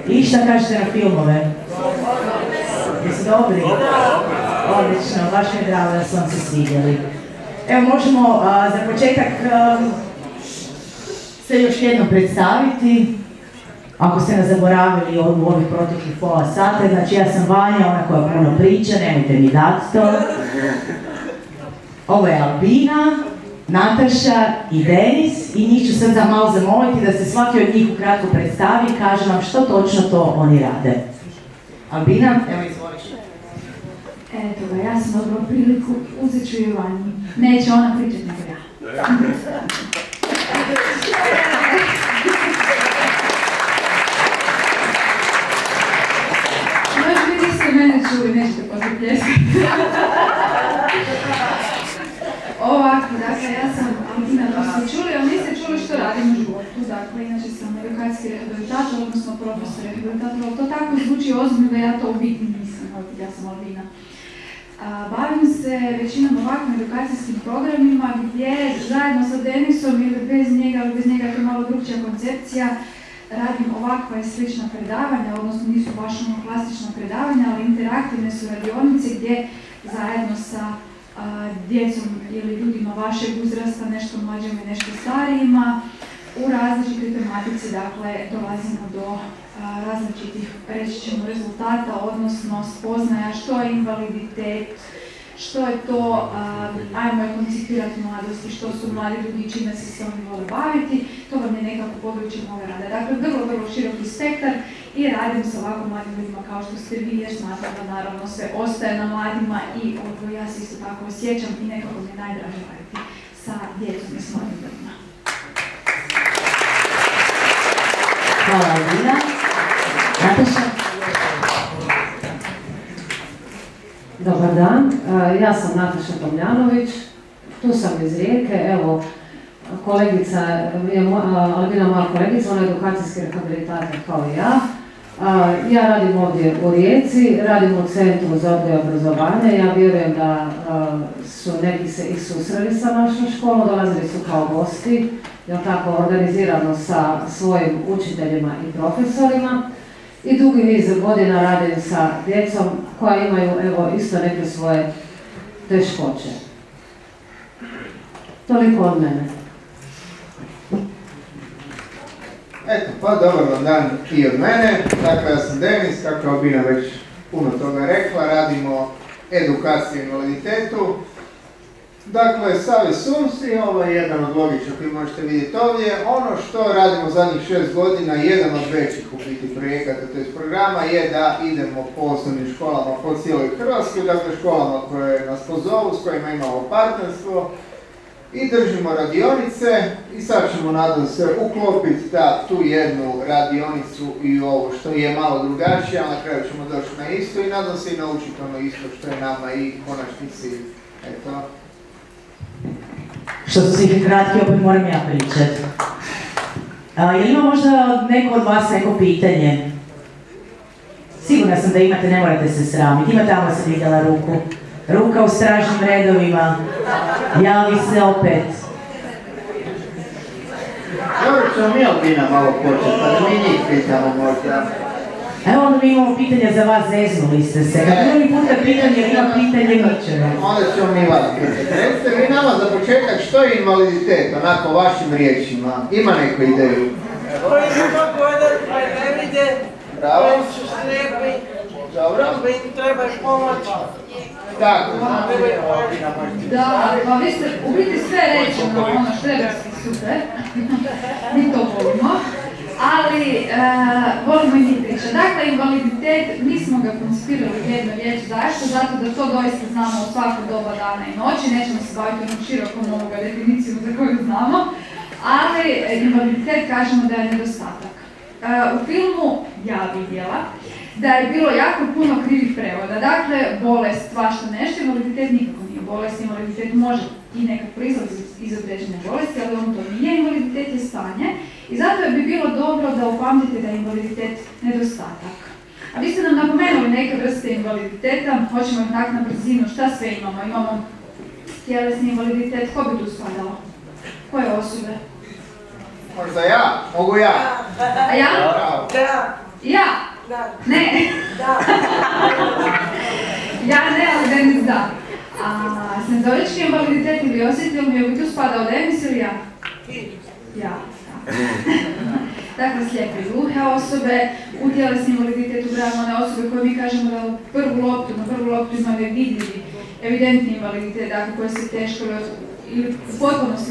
I šta kažete na filmove? Jesu dobri? Odlično, baš mi je drago da su vam se svidjeli. Evo, možemo za početak se još jednom predstaviti. Ako ste nas zaboravili u ovih proteklih pola sata, znači ja sam Vanja, ona koja puno priča, nemojte mi dati to. Ovo je Albina, Nataša i Denis i njih ću sad malo zamoliti da se svaki od njih ukratko predstavi i kaže vam što točno to oni rade. Albina, evo izvoliš. Eto ga, ja sam dobila priliku, uzet ću i Vanji. Neće ona pričati nego ja. Možda vi niste mene čuli, nećete poslije pljeskati. Ovako, dakle, ja sam Albina, to ste čuli, ali niste čuli što radim u životu. Dakle, inače sam edukacijski rehabilitator, odnosno profesor rehabilitator, ali to tako zvuči ozbiljno da ja to u biti nisam, ja sam Albina. Bavim se većinom ovakvim edukacijskim programima gdje zajedno sa Denisom ili bez njega je to malo drugčija koncepcija, radim ovakva i slična predavanja, odnosno nisu baš ono klasična predavanja, ali interaktivne su radionice gdje zajedno sa djecom ili ljudima vašeg uzrasta, nešto mlađima i nešto starijima, u različitoj tematici, dakle, dolazimo do različitih, reći ćemo, rezultata, odnosno spoznaja što je invaliditet, što je to, ajmo je koncipirati mladosti, što su mladi ljudi, čime se oni vole baviti, to vam je nekako područje moga rada. Dakle, vrlo široki spektar i radim sa ovako mladim ljudima kao što ste vi, jer smatram da naravno sve ostaje na mladima i ja se isto tako osjećam i nekako mi je najdraže raditi sa djecom i s mladim ljudima. Hvala, Albina. Nataša? Dobar dan, ja sam Nataša Tomljanović, tu sam iz Rijeke, evo, kolegica, Albina moja kolegica, ona je edukacijski rehabilitator kao i ja. Ja radim ovdje u Rijeci, radim u Centru za odgoj i obrazovanje, ja vjerujem da su neki se i susreli sa našom školom, dolazili su kao gosti, jel tako, organizirano sa svojim učiteljima i profesorima. I dugi niz godina radim sa djecom koja imaju, evo, isto neke svoje teškoće. Toliko od mene. Eto, pa dobar vam dan i od mene. Dakle, ja sam Denis, kako je Albina već puno toga rekla, radimo edukaciju o invaliditetu. Dakle, Savez Sumsi, ovo je jedan od logiča koji možete vidjeti ovdje. Ono što radimo zadnjih 6 godina, jedan od većih u biti projekata, to programa, je da idemo po osnovnim školama po cijeloj Hrvatskoj, dakle školama koje nas pozovu, s kojima imamo partnerstvo i držimo radionice i sad ćemo, nadam se, uklopiti tu jednu radionicu i ovo što je malo drugačije, a na kraju ćemo doći na isto i nadam se i naučiti ono isto što je nama i konačni cilj. Eto. Što su svi kratki, opet moram ja pričati. Je li ima možda neko od vas neko pitanje? Sigurna sam da imate, ne morate se sramiti. Ima tamo sam vidjela ruku. Ruka u stražnim redovima. Javi se opet. Dobro ćemo mi Albina malo početi, pa da mi njih pitamo možda. Evo onda mi imamo pitanja za vas, zeznuli ste se. Kad drugi puta pitanje, ima pitanje ničega. Onda ćemo mi vas pitati. Recite vi nama za početak što je invaliditet, onako vašim riječima. Ima neku ideju? Koji ne mogu hodati, pa ne vide, koji su slijepi, pa im trebaš pomoći. Tako, da, pa vi ste u biti sve rečeno, ono štreberski super, mi to volimo, ali volimo i mi priča. Dakle, invaliditet, mi smo ga koncipirali u jednu riječ, zašto? Zato da to doista znamo u svako doba dana i noći, nećemo se baviti onom širokom ovoga definicijom za koju znamo, ali invaliditet kažemo da je nedostatak. U filmu ja vidjela da je bilo jako puno krivih prevoda. Dakle, bolest, svašta nešto, invaliditet nikako nije bolest, invaliditet može i nekak proizlazi iz određene bolesti, ali on to nije, invaliditet je stanje. I zato bi bilo dobro da upamtite da je invaliditet nedostatak. A vi ste nam napomenuli neke vrste invaliditeta, hoćemo ih tak na brzinu, šta sve imamo? Imamo tjelesni invaliditet, ko bi tu spadalo? Koje osobe? Možda ja? Mogu ja? A ja? Da. Ja? Da. Ne. Da. Ja ne, ali Denis da. A senzorički invaliditet ili osjetilni, je li tu spadao Denis ili ja? Ja. Dakle, slijepe i gluhe osobe, u tjelesni invaliditet ubrajamo one osobe koje mi kažemo da na prvu loptu imaju vidljivi, evidentni invaliditet, dakle koje se teško ili u potpunosti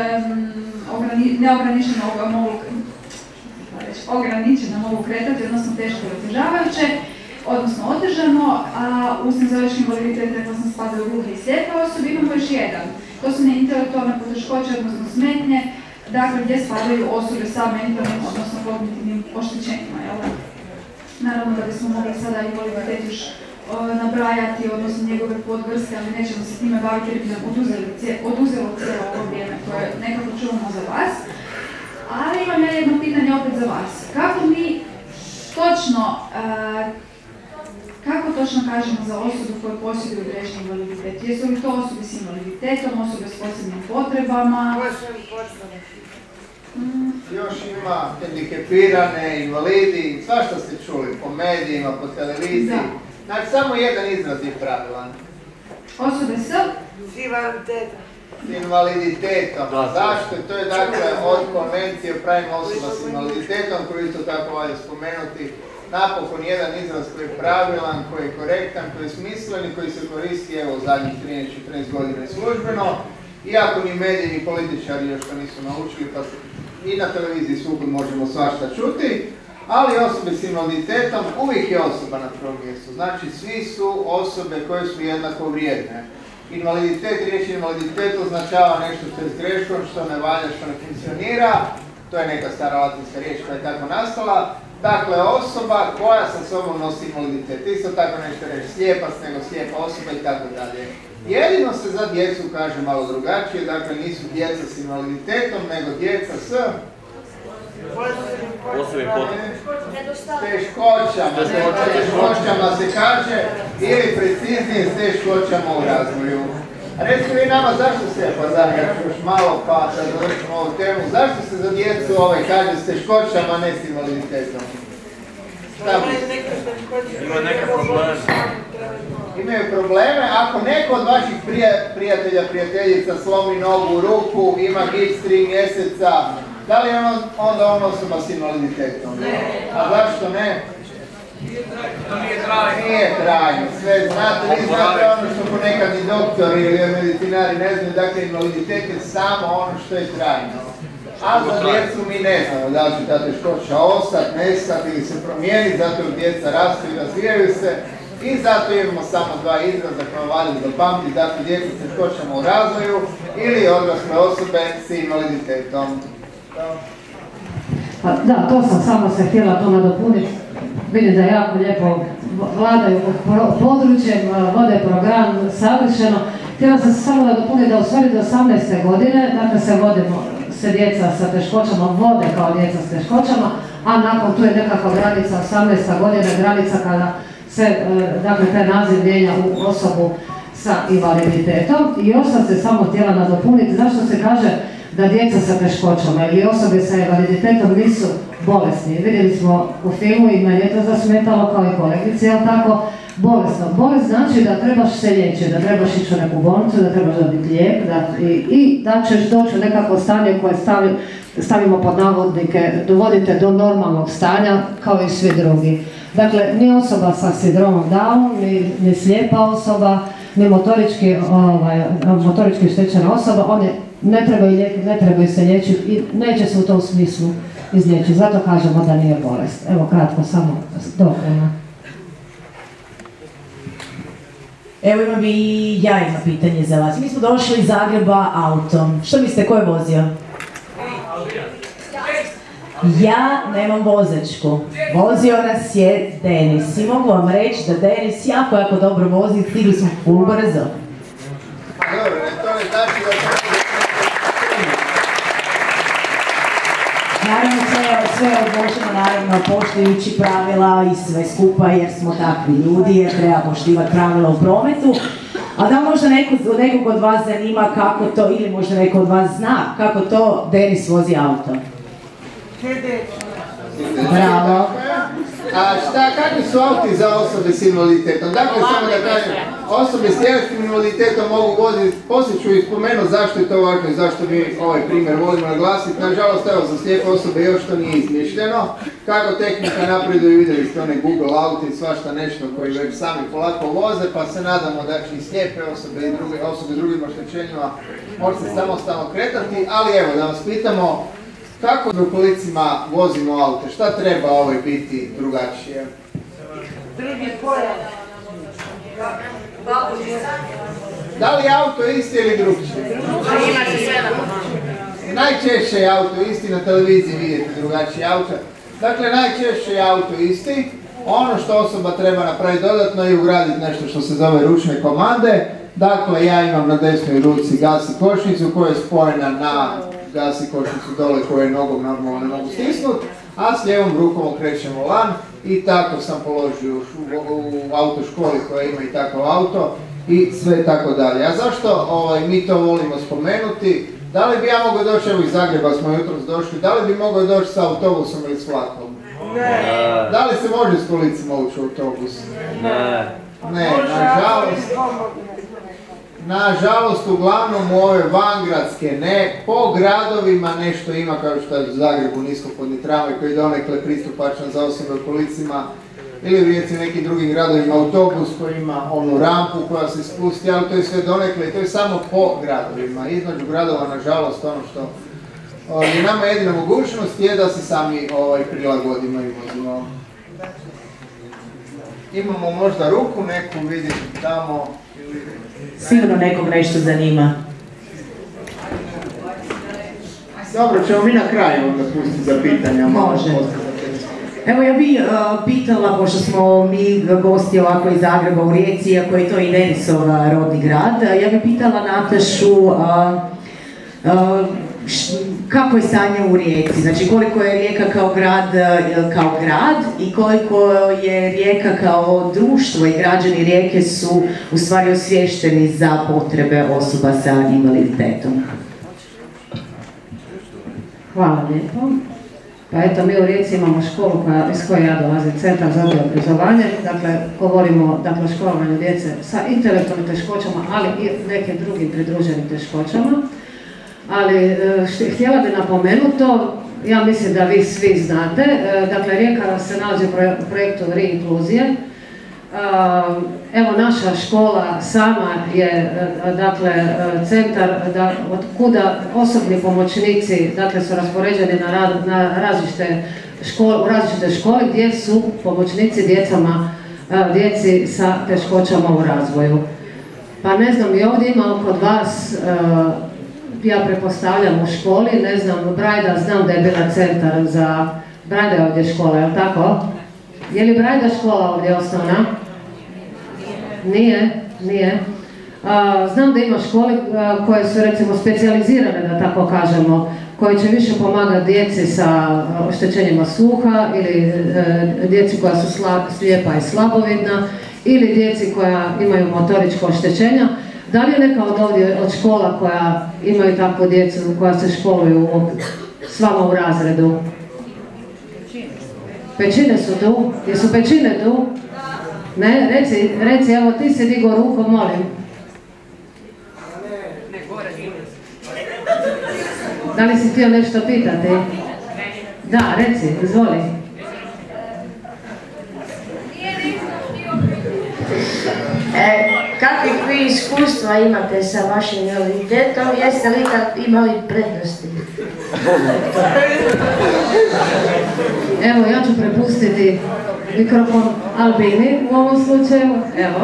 ograničeno mogu kretati, odnosno teško i otežavajuće, odnosno otežano, a u senzorički invaliditet, rekla sam, spadaju gluhe i slijepe osobe. Imamo još jedan, to su intelektualne poteškoće, odnosno smetnje, dakle gdje spadaju osobe sa mentalnim, odnosno kognitivnim oštećenjima, jel da? Naravno da bismo mogli sada invaliditet još nabrajati, odnosno njegove podvrste, ali nećemo se time baviti jer bi nam oduzelo cijelo ovo vrijeme koje nekako čuvamo za vas. Ali imam ja jedno pitanje opet za vas. Kako mi točno kažemo za osobu koje posjeduju određeni invaliditet? Jesu li to osobe s invaliditetom, osobe s posebnim potrebama? Još ima hendikepirane, invalidi, svašta ste čuli po medijima, po televiziji. Znači, samo jedan izraz je pravilan. Osobe s invaliditetom. Invaliditetom. Zašto? To je dakle od konvencije o pravima osoba s invaliditetom, koju isto tako valja spomenuti. Napokon jedan izraz koji je pravilan, koji je korektan, koji je smislen i koji se koristi evo u zadnjih 13-14 godina službeno. Iako ni mediji ni političari još to nisu naučili, pa i na televiziji svugdje možemo svašta čuti, ali osobe s invaliditetom uvijek je osoba na prvom mjestu. Znači svi su osobe koje su jednako vrijedne. Invaliditet, riječ invaliditet označava nešto što je s greškom, što ne valja, što ne funkcionira. To je neka stara latinska riječ koja je tako nastala. Dakle, osoba koja sa sobom nosi invaliditet. Isto tako nešto reći slijepac nego slijepa osoba i tako dalje. Jedino se za djecu kaže malo drugačije, dakle nisu djeca s invaliditetom, nego djeca s teškoćama se kaže, ili preciznije s teškoćama u razvoju. Recite vi nama zašto se, pa da još malo pa da završimo ovu temu, zašto se za djecu kaže s teškoćama, a ne s invaliditetom? Ima neke probleme. Imaju probleme, ako neko od vaših prijatelja, prijateljica slomi nogu, ruku, ima gips 3 mjeseca, da li je onda on osoba s invaliditetom? Ne. A zašto ne? Nije trajno. Sve znate, vi znate ono što ponekad i doktori ili medicinari ne znaju, dakle invaliditet je samo ono što je trajno. A za djecu mi ne znamo da li će ta teškoća ostati, nestati ili se promijeniti, zato jer djeca rastu i razvijaju se. I zato imamo samo dva izraza koje valja zapamtiti, dakle djeca s teškoćama u razvoju ili odrasle osobe s invaliditetom. Pa, da, to sam samo se htjela to nadopuniti. Vidim da jako lijepo vladaju područjem, vode program savršeno. Htjela sam se samo nadopuniti da u stvari do 18. godine, dakle se djeca sa teškoćama vode kao djeca s teškoćama, a nakon tu je nekakva granica 18. godina, granica kada se, dakle, taj naziv mijenja u osobu sa invaliditetom. I još sam se samo htjela nadopuniti zašto se kaže da djeca sa teškoćama ili osobe sa invaliditetom nisu bolesni. Vidjeli smo u filmu i meni je to zasmetalo kao i kolegici, jel tako? Bolesno. Bolest znači da trebaš se liječiti, da trebaš ići u neku bolnicu, da trebaš dobiti lijek i da ćeš doći u nekako stanje koje stavimo pod navodnike, dovodite do normalnog stanja kao i svi drugi. Dakle, ni osoba sa sindromom Down, ni slijepa osoba, ni motorički oštećena osoba, one ne trebaju se liječiti i neće se u tom smislu izliječiti. Zato kažemo da nije bolest. Evo kratko, samo dopuna. Evo ja imam pitanje za vas. Mi smo došli iz Zagreba autom. Što mislite, ko je vozio? Ja nemam vozačku. Vozio nas je Denis. I mogu vam reći da Denis jako dobro vozi, stigli smo full brzo. Dobro, to ne znači da to... Naravno sve odloženo, naravno poštujući pravila i sve skupa jer smo takvi ljudi, jer treba poštivati pravila u prometu. A da možda nekog od vas zanima kako to, ili možda neko od vas zna kako to Denis vozi auto? Sljedeće. Bravo. Kakvi su auti za osobe s invaliditetom? Dakle, samo da kažem, osobe s tjelesnim invaliditetom mogu voziti, poslije ću ispomenuti zašto je to važno i zašto mi ovaj primjer volimo naglasiti. Nažalost, evo, za slijepe osobe još to nije izmišljeno. Kako tehnika napreduje, vidjeli ste one Google auti i svašta nešto koji već sami polako voze, pa se nadamo da će i slijepe osobe i druge osobe s drugim oštećenjima moći se samostalno kretati, ali evo, da vas pitamo, kako u kolicima vozimo aute? Šta treba biti drugačije? Drugi pojam. Da li je auto isti ili drugčije? Najčešće je auto isti, na televiziji vidjeti drugačije auto. Dakle, najčešće je auto isti. Ono što osoba treba napraviti dodatno je ugraditi nešto što se zove ručne komande. Dakle, ja imam na desnoj ruci gas i kočnicu koja je spojena na gas i kočnicu dole koje nogom normalno ne mogu stisnuti, a s lijevom rukom okrećem volan i tako sam položio u autoškoli koja ima i takav auto i sve tako dalje. A zašto mi to volimo spomenuti? Da li bi ja mogao doći, evo iz Zagreba smo jutros došli, da li bi mogao doći sa autobusom ili s vlakom? Ne. Da li se može s kolicima ući u autobus? Ne, nažalost. Nažalost, uglavnom u ove vangradske ne, po gradovima nešto ima kao što je u Zagrebu niskopodni tramvaj koji je donekle pristupačan za osobe u kolicima ili u Rijeci nekim drugim gradovima autobus koji ima onu rampu koja se spusti, ali to je sve donekle i to je samo po gradovima. Između gradova, nažalost, ono što je nama jedina mogućnost je da se sami prilagodimo i vozimo. Imamo možda ruku neku, vidite tamo. Sigurno nekog nešto zanima. Dobro, ćemo mi na kraju onda pustiti za pitanja. Može. Evo ja bih pitala, pošto smo mi gosti ovako iz Zagreba u Rijeci, iako je to i Denisov rodni grad, ja bih pitala Natašu kako je stanje u Rijeci, znači koliko je Rijeka kao grad i koliko je Rijeka kao društvo i građani Rijeke su u stvari osviješteni za potrebe osoba sa invaliditetom. Hvala lijepo. Pa eto, mi u Rijeci imamo školu iz koje ja dolazim, Centar za odgoj i obrazovanje, dakle, govorimo o školovanju djece sa intelektualnim teškoćama, ali i nekim drugim pridruženim teškoćama. Ali htjela bih napomenuti to, ja mislim da vi svi znate, dakle Rijeka se nalazi u projektu Reinkluzije. Evo naša škola sama je centar od kuda osobni pomoćnici su raspoređeni na različite škole gdje su pomoćnici djeci sa teškoćama u razvoju. Pa ne znam, i ovdje ima kod vas, ja pretpostavljam u školi, ne znam, Brajda, znam da je bila centar za, Brajda je ovdje škola, je li tako? Je li Brajda škola ovdje osnovna? Nije. Znam da ima škole koje su recimo specijalizirane, da tako kažemo, koje će više pomagati djeci sa oštećenjima sluha ili djeci koja su slijepa i slabovidna ili djeci koja imaju motoričko oštećenja. Da li je neka od škola koja imaju takvu djecu, koja se školuju s vama u razredu? Pećine su tu? Jesu pećine tu? Ne? Reci, evo ti se digo ruku, molim. Da li si htio nešto pitati? Da, reci, izvoli. Kakvih vi iskustva imate sa vašim invaliditetom? Jeste li imali prednosti? Evo, ja ću prepustiti mikrofon Albini u ovom slučaju. Evo.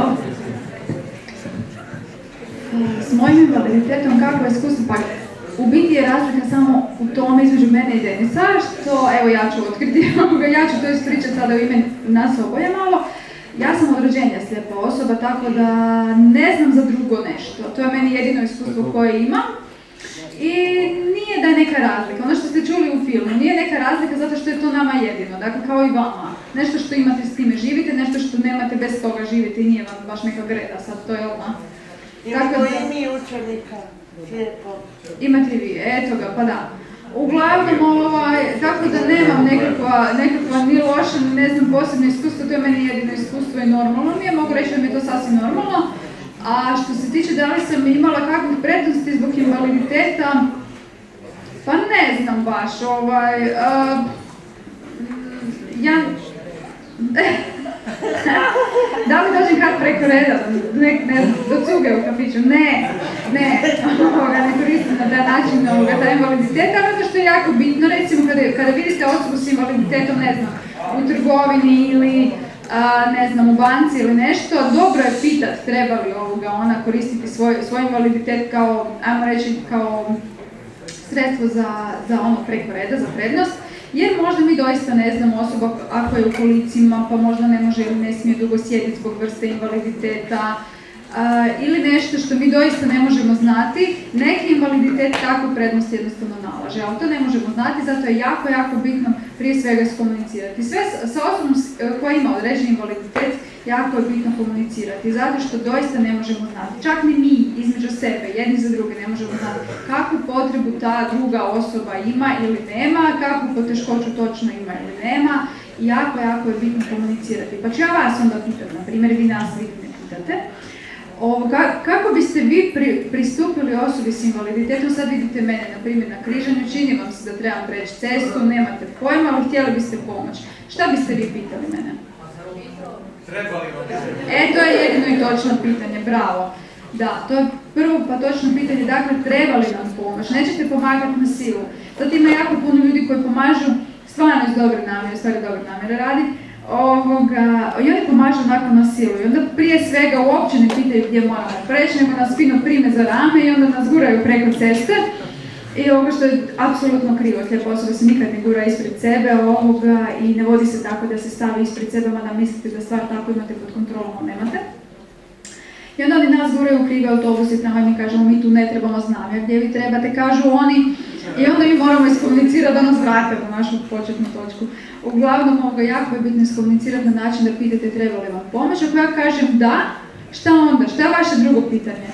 S mojim invaliditetom kako je iskustvo? Pa u biti je razlika samo u tome između mene i Denisa, što evo ja ću otkriti, ja ću to ispričati sada u ime nas oboje malo. Ja sam od rođenja slijepa osoba, tako da ne znam za drugo nešto. To je meni jedino iskustvo koje imam. I nije da je neka razlika. Ono što ste čuli u filmu, nije neka razlika zato što je to nama jedino. Dakle, kao i vama. Nešto što imate s time živite, nešto što nemate bez toga živite i nije vam baš neka greda. Sad to je ona. Imamo i mi učenika. Lijepo. Imate vi, eto ga, pa da. Uglavnom, tako da nemam nekakva ni loša, ne znam, posebno iskustvo, to je meni jedino iskustvo i normalno mi je, mogu reći da mi je to sasvim normalno. A što se tiče da li sam imala kakvih prednosti zbog invaliditeta, pa ne znam baš, da li dođem kad preko reda, ne znam, do cuge u kafiću, ne koristim na taj način taj invaliditet, ali ono što je jako bitno, recimo kada vidite osobu s invaliditetom, ne znam, u trgovini ili ne znam, u banci ili nešto, dobro je pitat treba li ona koristiti svoj invaliditet kao, ajmo reći, kao sredstvo za ono preko reda, za prednost, jer možda mi doista ne znamo osoba ako je u kolicima, pa možda ne može ili ne smije dugo sjediti zbog vrste invaliditeta, ili nešto što mi doista ne možemo znati, neki invaliditet takvu prednost jednostavno nalaže, ali to ne možemo znati, zato je jako, jako bitno prije svega iskomunicirati. Sve sa osobom koja ima određeni invaliditet, jako je bitno komunicirati, zato što doista ne možemo znati, čak ni mi između sebe, jedni za druge ne možemo znati kakvu potrebu ta druga osoba ima ili nema, kakvu poteškoću točno ima ili nema, i jako, jako je bitno komunicirati. Pa ću ja vas onda pitati, na primjer, vi nas vidite pitate, kako biste vi pristupili osobi s invaliditetom, sad vidite mene, na primjer, na križanju, čini vam se da trebam preći cestu, nemate pojma, ali htjeli biste pomoć. Šta biste vi pitali mene? Trebali vam? To je jedino i točno pitanje, bravo. Da, to je prvo pa točno pitanje, dakle, treba li nam pomoć? Nećete pomagati na silu. Sad ima jako puno ljudi koji pomažu stvarno iz dobre namjere, stvari dobre namjere radi, i oni pomažu onako na silu i onda prije svega uopće ne pitaju gdje moramo preći, nego nas fino prime za rame i onda nas guraju preko ceste. I što je apsolutno krivo, slijepa osoba se nikad ne gura ispred sebe i ne vodi se tako da se stavi ispred sebe, mada mislite da stvar tako imate pod kontrolom, ali nemate. I onda oni nas guraju u krive autobuse, tamo mi kažemo mi tu ne trebamo znamo, gdje vi trebate, kažu oni. I onda mi moramo iskomunicirati da nas vrate do našu početnu točku. Uglavnom, jako je bitno iskomunicirati na način da pitate treba li vam pomoć. Ako ja kažem da, šta onda? Šta je vaše drugo pitanje?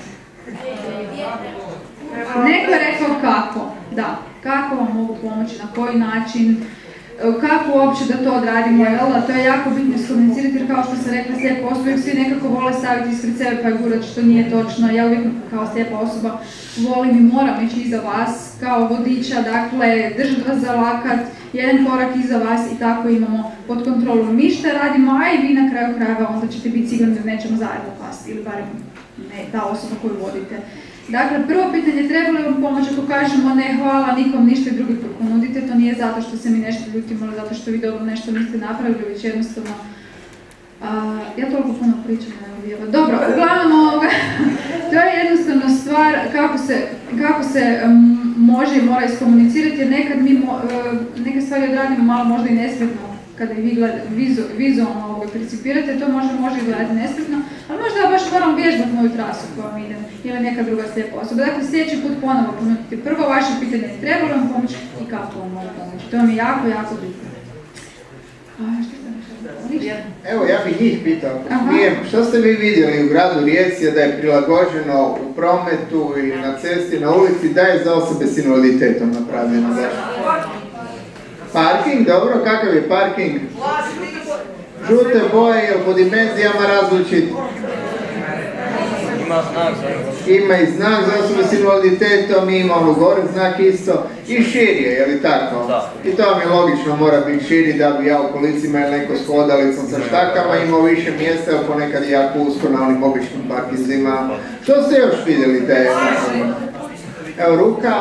Neko je rekao kako. Da, kako vam mogu pomoći, na koji način, kako uopće da to odradimo, jel? To je jako bitno iskomunicirati jer kao što sam rekla, slijepa osoba svi nekako vole staviti ispred sebe pa gurati što nije točno. Ja uvijek kao slijepa osoba volim i moram ići iza vas kao vodiča, dakle držati vas za lakat, jedan korak iza vas i tako imamo pod kontrolom. Mi šta radimo, a i vi na kraju krajeva onda ćete biti sigurni da nećemo zajedno pasti ili barem ne ta osoba koju vodite. Dakle, prvo pitanje, treba li vam pomoć? Ako kažemo ne, hvala, nikom ništa i drugi ponudite, to nije zato što se mi nešto ljutimo, ali zato što vi dobro nešto niste napravili, već jednostavno... Ja toliko puno pričam, ne vijeva. Dobro, uglavnom, to je jednostavno stvar kako se može i mora iskomunicirati, jer nekad mi neke stvari odradimo malo možda i nespretno, kada i vi vizualno percipirate, to može izgledati nespretno, ali možda ja baš moram vježbati moju trasu kojom idem ili neka druga slijepa osoba. Dakle, sljedeći put ponovo ponuditi. Prvo vaše pitanje je treba li vam pomoći i kako vam mogu pomoći. To mi je jako, jako bitno. Evo, ja bih njih pitao. Što ste vi vidjeli u gradu Rijeci da je prilagođeno u prometu i na cesti, na ulici, da je za osobe s invaliditetom napravljeno? Parking, dobro, kakav je parking? Žute boje, je li po dimenzijama različit? Ima znak za osobe. Ima i znak za osobe s invaliditetom, ima ono gore znak isto. I širi je li tako? Da. I to vam je logično, mora biti širi da bi ja u kolicima ili neko s hodalicom sa štakama imao više mjesta, evo ponekad je jako usko na onim običnim parkingima. Što ste još vidjeli da je? Evo ruka.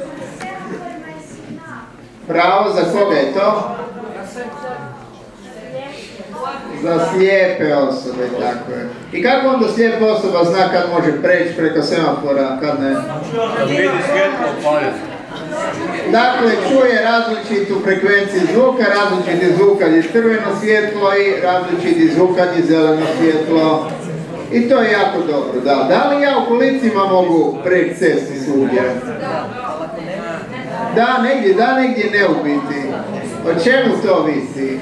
Pravo, za koga je to? Za slijepe osobe, tako je. I kako onda slijepa osoba zna kad može preći preko semafora, kad ne? Kad vidi svjetlo paljati. Dakle, čuje različitu frekvenciju zvuka, različiti zvuk kad je crveno svjetlo i različiti zvuk kad je zeleno svjetlo. I to je jako dobro, da. Da li ja u kolicima mogu preći cestu svugdje? Da, negdje ne u biti. O čemu to visi?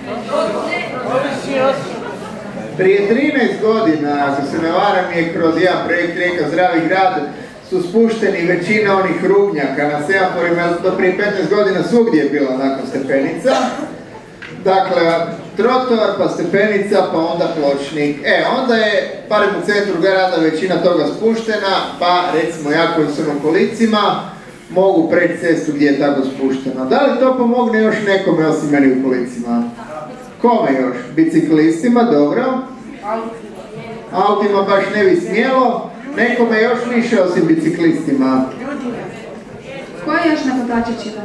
Prije 13 godina, ako se ne varam, je kroz jedan projekt Rijeka Zdravi grad su spušteni većina onih rubnjaka na semaforima, do prije 15 godina svugdje je bila nakon stepenica. Dakle, trotoar, pa stepenica, pa onda pločnik. Onda je, barem u centru grada, većina toga spuštena, pa recimo ja koji sam u kolicima, mogu preći cestu gdje je tako spušteno. Da li to pomogne još nekome osim meni u kolicima? Kome još? Biciklistima, dobro. Autima baš ne bi smjelo. Nekome još više osim biciklistima. Ko je još na kotačićima?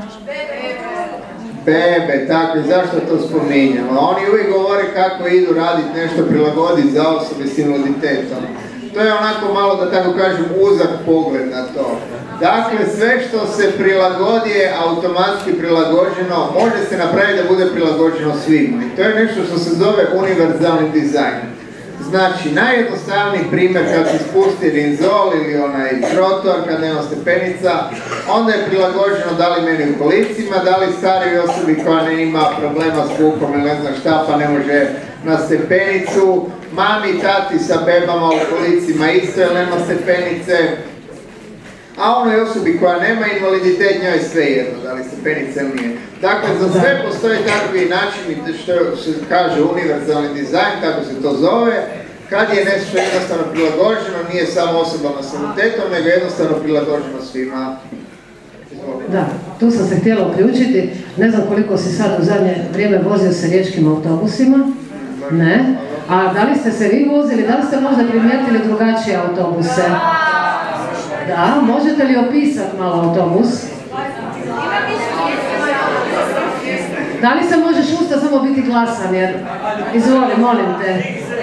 Bebe, tako, zašto to spominjamo? Oni uvijek govore kako idu raditi nešto prilagoditi za osobe s invaliditetom. To je onako malo, da tako kažem, uzak pogled na to. Dakle, sve što se prilagodi je automatski prilagođeno, može se napraviti da bude prilagođeno svima. I to je nešto što se zove univerzalni dizajn. Znači, najjednostavniji primjer kad se spusti rinzol ili onaj trotoar, kad nema stepenica, onda je prilagođeno da li meni u kolicima, da li starijoj osobi koja ne ima problema s bukom ili ne znam šta, pa ne može na stepenicu, mami i tati sa bebama u kolicima isto jer nema stepenice, a onoj osobi koja nema invaliditet njoj je sve jedno, da li stepenice ili nije. Dakle, za sve postoje takvi načini što se kaže univerzalni dizajn, kako se to zove, kad je nešto jednostavno prilagođeno, nije samo osobama s invaliditetom, nego jednostavno prilagođeno svima. Da, tu sam se htjela uključiti. Ne znam koliko si sad u zadnje vrijeme vozio se riječkim autobusima. Ne. A da li ste se vi vozili, da li ste možda primijetili drugačije autobuse? Da, možete li opisati malo autobus? Da li se možeš usta samo biti glasan, jer izvoli, molim te.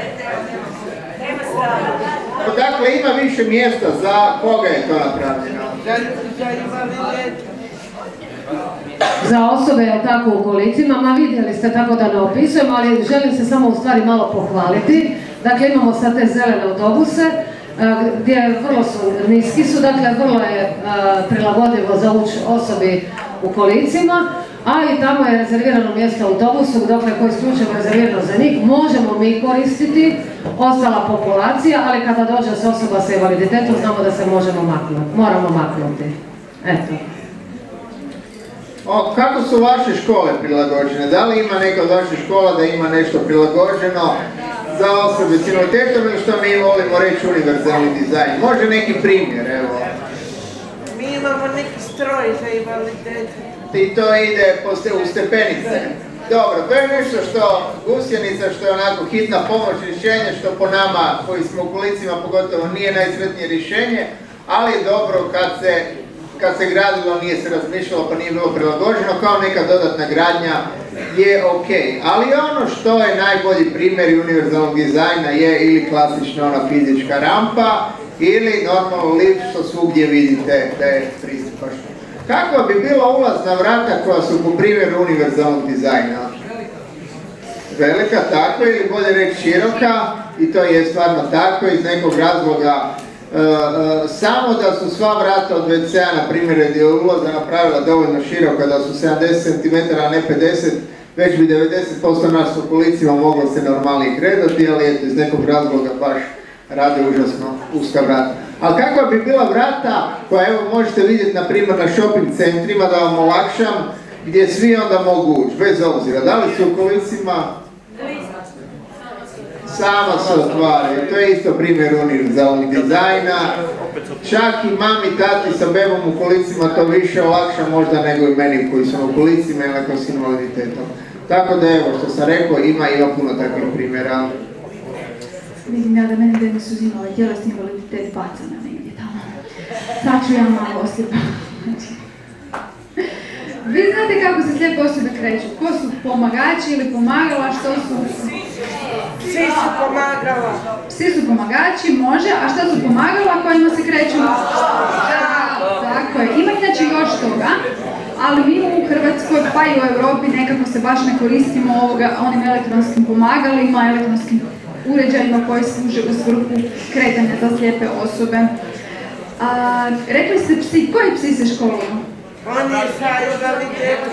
Dakle, ima više mjesta za koga je to napravljeno? Za osobe, je tako, u kolicima, ma vidjeli ste, tako da ne opisujem, ali želim se samo u stvari malo pohvaliti. Dakle, imamo sad te zelene autobuse, gdje vrlo su niski su, dakle vrlo je prilagodivo za ući osobi u kolicima, a i tamo je rezervirano mjesto u autobusu, dakle koje je isključivo rezervirano za njih, možemo mi koristiti, ostala populacija, ali kada dođe se osoba sa invaliditetom znamo da se moramo maknuti. Eto. Kako su vaše škole prilagođene? Da li ima neka od vaših škola da ima nešto prilagođeno za osobe s invaliditetom ili što mi volimo reći univerzalni dizajn? Može neki primjer, evo. Mi imamo neki stroj za invaliditet. I to ide u stepenice. Dobro, to je nešto što gusjenica, što je onako hitna pomoć, rješenje, što po nama koji smo u kolicima pogotovo nije najsretnije rješenje, ali je dobro kad se gradilo, nije se razmišljalo pa nije bilo prilagođeno, kao neka dodatna gradnja je ok. Ali ono što je najbolji primjer univerzalnog dizajna je ili klasična ona fizička rampa ili normalno lift što svugdje vidite da je pristupačno. Kakva bi bila ulazna vrata koja su po primjeru univerzalnog dizajna? Velika, tako, ili bolje reći široka, i to je stvarno tako iz nekog razloga. Samo da su sva vrata od WC-a, na primjer, gdje je ulaza napravila dovoljno široka, da su 70 cm, a ne 50, već bi 90% nas u kolicima moglo se normalnije kretati, ali eto, iz nekog razloga baš rade užasno uska vrata. Ali kakva bi bila vrata koja, evo, možete vidjeti, na primjer, na shopping centrima, da vam olakšam, gdje svi onda mogu ući, bez obzira, da li su u kolicima? Sama se otvaraju, to je isto primjer univerzalnog dizajna. Čak i mami, tati sa bebom u kolicima to više olakša možda nego i meni koji su u kolicima ili neko s invaliditetom. Tako da evo, što sam rekao, ima puno takvih primjera. Vidim ja da meni da nisu zimali tjelesni invaliditet bacana negdje tamo. Sad ću ja malo oslijepa. Vi znate kako se slijepe osobe kreću? Ko su pomagači ili pomagala, što su? Svi su pomagala. Svi su pomagači, može, a šta su pomagala kojima se kreću? Tako je, ima inače još toga, ali mi u Hrvatskoj pa i u Europi nekako se baš ne koristimo onim elektronskim pomagalima, elektronskim uređajima koji služe u svrhu kretanja za slijepe osobe. Rekli ste psi, koji psi se školuju? Oni je sa invaliditetom.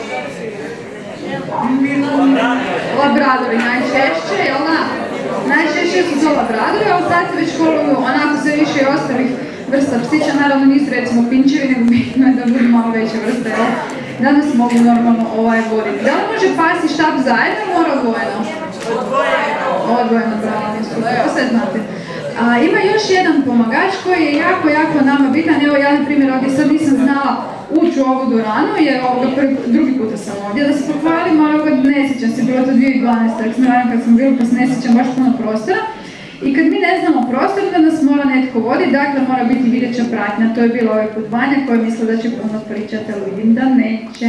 Labradori najčešće, jel da? Najčešće su to labradori, ali sad se već školuju, onako se više i ostalih vrsta psića, naravno nisu recimo pinčevi, nego bitno je da budu malo veće vrste, da nas mogu normalno voditi. Da li može pas i štap zajedno, mora odvojeno? Odvojeno, bravo, to sve znate. Ima još jedan pomagač koji je jako nama bitan. Evo ja na primjer ovdje sad nisam znala ući u ovu dvoranu jer drugi puta sam ovdje da se pohvalim, ali ovoga ne sjećam se, bilo to 2012. Jer sam radim kad sam bila pa se ne sjećam baš puno prostora. I kad mi ne znamo prostor da nas mora netko voditi, dakle mora biti videća pratnja. To je bilo ovaj put Vanja koja je mislila da će puno pričati, ali vidim da neće.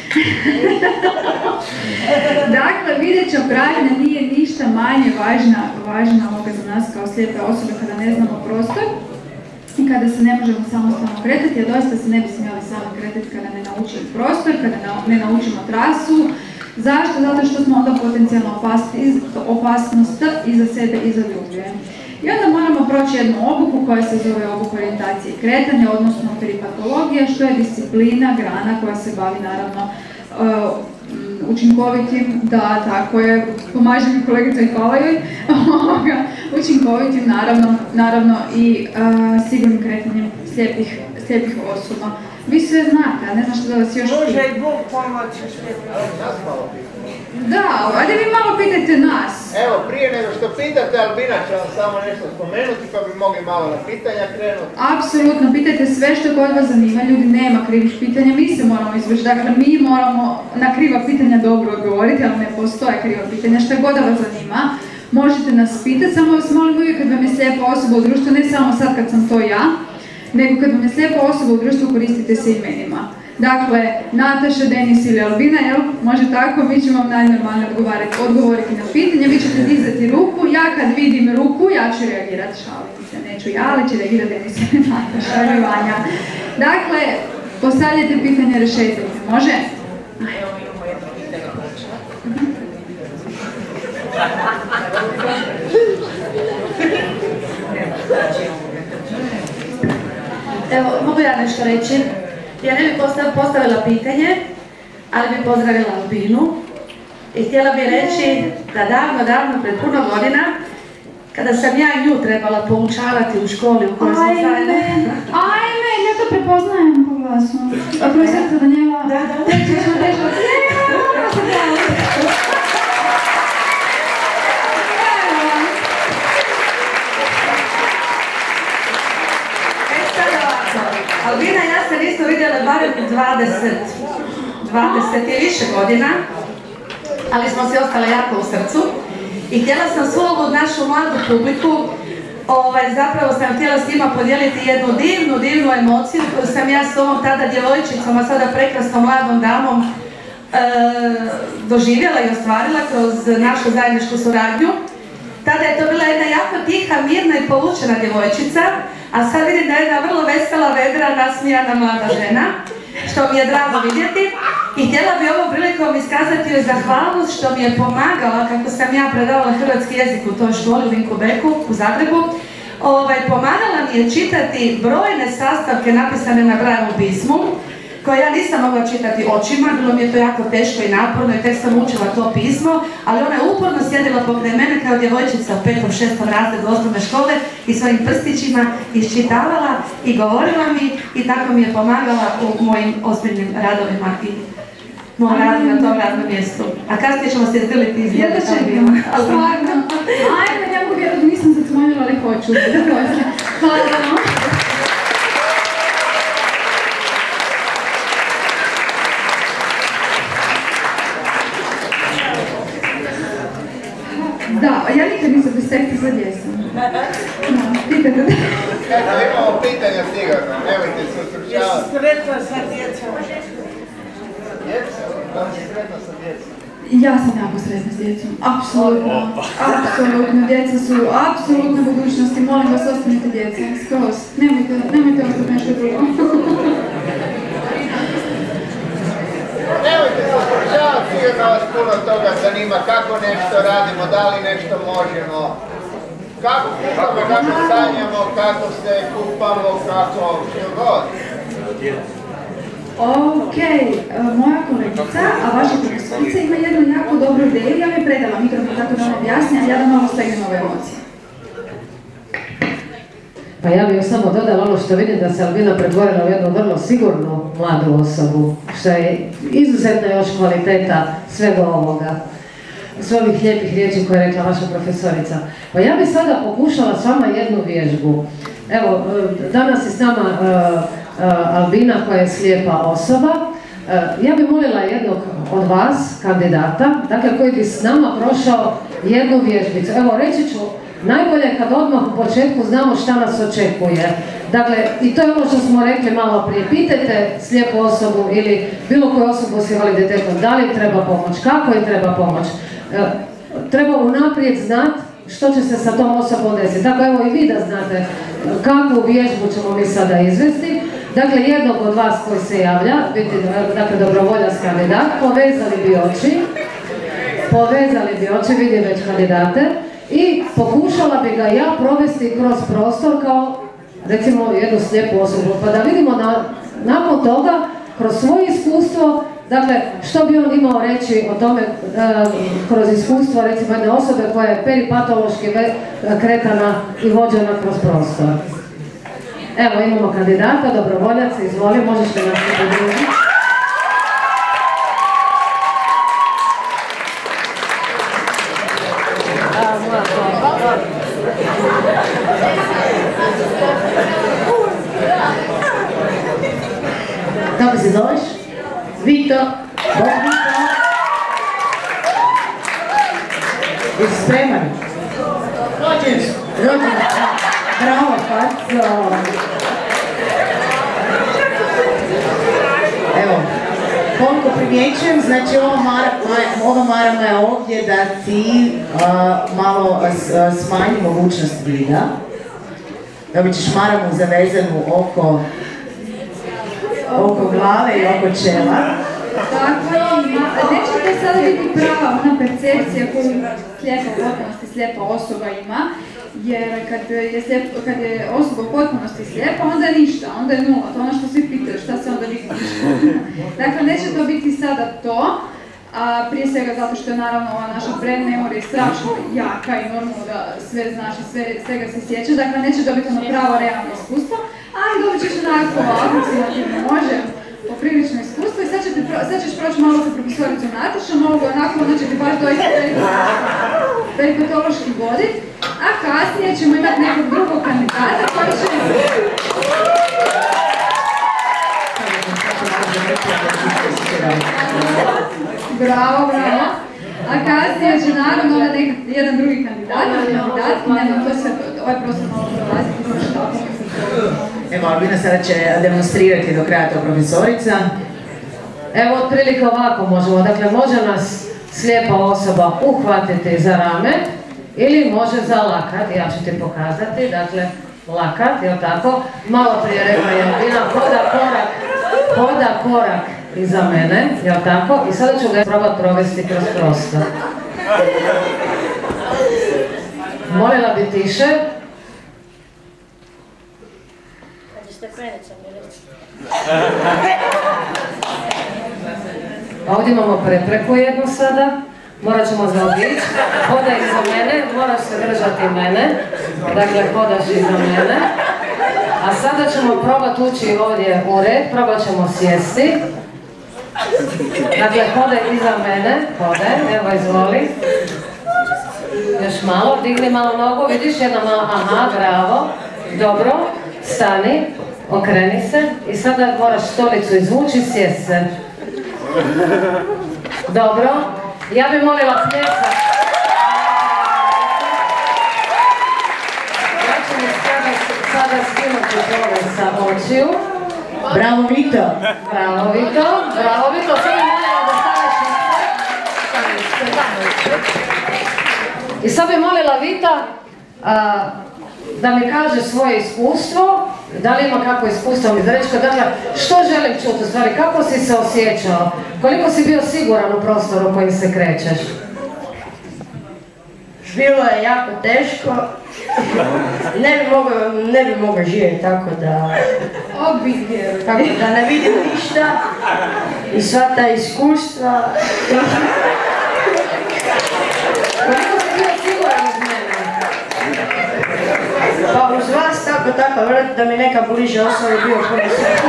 Dakle, videća pratnja nije ništa manje važna ovoga za nas kao slijepe osobe kada ne znamo prostor i kada se ne možemo samostalno kretati, a doista se ne bi smjeli samo kretati kada ne naučimo prostor, kada ne naučimo trasu. Zašto? Zato što smo onda potencijalno opasnost i za sebe i za druge. I onda moramo proći jednu obuku koja se zove obuka orijentacije i kretanja, odnosno peripatologija, što je disciplina, grana koja se bavi naravno učinkovitim, da tako je, pomaže mi kolegica i hvala joj, učinkovitim naravno i sigurnim kretanjem slijepih osoba. Vi sve znate, a ne znam što da vas još pita. Može i Bog pomoći slijepi. Da, ajde vi malo pitajte nas. Evo, prije nego što pitate, Albina će vam samo nešto spomenuti pa bi mogli malo na pitanja krenuti. Apsolutno, pitajte sve što god vas zanima, ljudi, nema krivih pitanja, mi se moramo izvršiti, dakle mi moramo na kriva pitanja dobro odgovoriti, ali ne postoje kriva pitanja, što god da vas zanima. Možete nas pitati, samo vas molim uvijek kad vam je slijepa osoba u društvu, ne samo sad kad sam to ja, nego kad vam je slijepa osoba u društvu koristite se imenima. Dakle, Nataša, Denis ili Albina, jel? Može tako, mi ćemo vam najnormalnije odgovoriti na pitanje, vi ćete dizati ruku, ja kad vidim ruku, ja ću reagirati, šaliti se, neću ja, ali će reagirati Denis ili Nataša ili Vanja. Dakle, postavljajte pitanje, rešetajte, može? Evo imamo jedno pitanje. Evo, mogu ja nešto reći? Ja ne bih postavila pitanje, ali bih pozdravila Albinu i htjela bih reći da davno, pred puno godina, kada sam ja nju trebala poučavati u školi u kojoj smo zajedno. Ajme, ja to prepoznajem po glasu. Profesorka Danijela. Da. Albina, ja se nisam vidjela barem 20 i više godina, ali smo se ostale jako u srcu i htjela sam svu ovu našu mladu publiku, zapravo sam htjela s njima podijeliti jednu divnu emociju koju sam ja s ovom tada djevojčicom, a sada prekrasnom mladom damom doživjela i ostvarila kroz našu zajedničku suradnju. Tada je to bila jedna jako tiha, mirna i povučena djevojčica, a sad vidim da je jedna vrlo vesela, vedra, nasmijana mlada žena, što mi je drago vidjeti. I htjela bi ovom prilikom iskazati joj zahvalnost što mi je pomagala, kako sam ja predavala hrvatski jezik u toj školi u Vinkobeku u Zagrebu. Pomagala mi je čitati brojne sastavke napisane na Brailleovom pismu, koje ja nisam mogla čitati očima, bilo mi je to jako teško i naporno i tek sam učila to pismo, ali ona je uporno sjedila pokraj mene kao djevojčica u 5. 6. razredu osnovne škole i svojim prstićima iščitavala i govorila mi i tako mi je pomagala u mojim ozbiljnim radovima i moj rad na tom radnom mjestu. A kasnije ćemo se izdeliti iz jedno čekamo. Stvarno. Ajme, ne mogu vjerati, nisam zacmonila, ali hoću. Hvala vam. Da, ja nikad nisam bez sekta, sad jesam. Pitajte. Imamo pitanja sigurno, nemojte se ustručavati. Jesi sretna sa djecom? Djeca? Da li si sretna sa djecom? Ja sam jako sretna s djecom, apsolutno. Djeca su apsolutno budućnosti, molim vas, ostanite djeca, skroz. Nemojte ostati nešto drugo. Nemojte se ustručavati, sigurno vas puno toga zanima kako nešto radimo, da li nešto možemo, kako sanjamo, kako se kupamo, kako što god. Ok, moja kolegica, a vaša profesorica ima jednu jako dobru ideju, ja mi je predala mikrofon tako da ona objasni, a ja da malo stegnem ove emocije. Pa ja bih još samo dodala ono što vidim da se Albina pretvorila u jednu vrlo sigurnu mladu osobu, što je izuzetna još kvaliteta svega ovoga, sve ovih lijepih riječi koje je rekla vaša profesorica. Pa ja bih sada pokušala s vama jednu vježbu. Evo, danas je s nama Albina koja je slijepa osoba. Ja bih molila jednog od vas, kandidata, dakle koji bi s nama prošao jednu vježbicu. Evo, reći ću, najbolje je kad odmah u početku znamo šta nas očekuje. Dakle, i to je ono što smo rekli malo prije. Pitajte slijepu osobu ili bilo koju osobu s invaliditetom da li treba pomoć, kako im treba pomoć. Treba unaprijed znati što će se sa tom osobom desiti. Tako evo i vi da znate kakvu vježbu ćemo mi sada izvesti. Dakle, jednog od vas koji se javlja, dakle dobrovoljac kandidat, povezali bi oči, vidim već kandidate, i pokušala bi ga ja provesti kroz prostor kao, recimo, jednu slijepu osobu, pa da vidimo nakon toga, kroz svoje iskustvo, dakle, što bi on imao reći o tome kroz iskustvo, recimo, jedne osobe koja je peripatološki kretana i vođena kroz prostor. Evo, imamo kandidata, dobrovoljaca, izvoli, možeš li nas se podružiti? Kako se zoveš? Vito. Jesi spreman? Rođen. Bravo, Faco. Evo, koliko primjećujem, znači ova marama je ovdje da ti malo smanji mogućnost vida. Dobit ćeš maramu zavezanu oko glave i oko čela. Tako, neće to sada biti prava ona percepcija koju slijepa u potpunosti slijepa osoba ima, jer kad je osoba u potpunosti slijepa, onda je ništa, onda je nula, to ono što svi pitaju, šta se onda vidi ništa. Dakle, neće to biti sada to, a prije svega zato što je naravno ova naša predmemorija strašno jaka i normalno da sve znaš i svega se sjećaš, dakle neće dobiti ono pravo realno iskustvo, ali dobit ćeš onako aproksimativno može poprilično iskustvo i sad ćeš proći malo sa profesoricom Natašom, onako ona će ti baš doista peripatološki voditi, a kasnije ćemo imati nekog drugog kandidata koji će... Bravo. A kasnije će naravno jedan drugi kandidat, to se ovaj prostor malo prolaziti. Evo, Albina sada će demonstrirati do kraja to profesorica. Evo, otprilike ovako možemo. Dakle, može nas slijepa osoba uhvatiti za rame ili može za lakat. Ja ću ti pokazati. Dakle, lakat, jel tako? Malo prije rekla je Albina, hoda korak iza mene, jel tako? I sada ću ga probati provesti kroz prostor. Molila bi tiše. Ovdje imamo prepreku jednu sada. Morat ćemo zaobići. Hodaj iza mene, moraš se držati mene. Dakle, hodaš iza mene. A sada ćemo probati ući ovdje u red, probat ćemo sjesti. Dakle, hodaj iza mene, hodaj, evo izvoli. Još malo, digni malo nogu, vidiš jedna malo, aha, bravo. Dobro, stani, okreni se i sada moraš stolicu izvući i sjesti se. Dobro, ja bih molila pljesak. Ja ću mi sada skinuti dole sa očiju. Bravo, Vito! Bravo, Vito! Bravo, Vito! Sada bih molila da staneš. I sad bih molila Vita da mi kaže svoje iskustvo, da li ima kakvo iskustvo mi zareći, dakle, što želim čuti u stvari, kako si se osjećao, koliko si bio siguran u prostoru u kojim se krećeš? Bilo je jako teško, ne bi mogao živjeti tako da ne vidim ništa i sva ta iskustva. Koliko si bio siguran uz mene? Pa uz vas tako svako tako vrati da mi neka bliže osoba bio puno sve.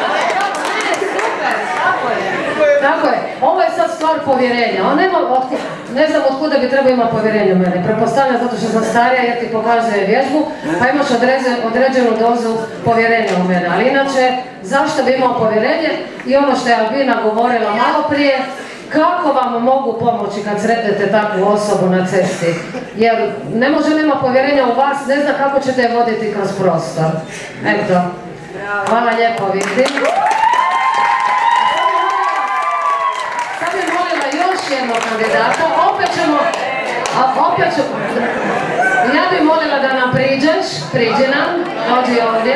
Tako je, ovo je sad stvar povjerenja. On nema, ne znam od kuda bi trebao imati povjerenje u mene. Pretpostavljam zato što sam starija jer ti pokazuje vježbu, pa imaš određenu dozu povjerenja u mene. Ali inače, zašto bi imao povjerenje? I ono što je Albina govorila malo prije, kako vam mogu pomoći kad sretnete takvu osobu na cesti? Jer ne može nema povjerenja u vas, ne zna kako ćete je voditi kroz prostor. Eto, hvala lijepo, vidim. Još jednog kandidata, ja bih molila da nam priđi nam, dođi ovdje.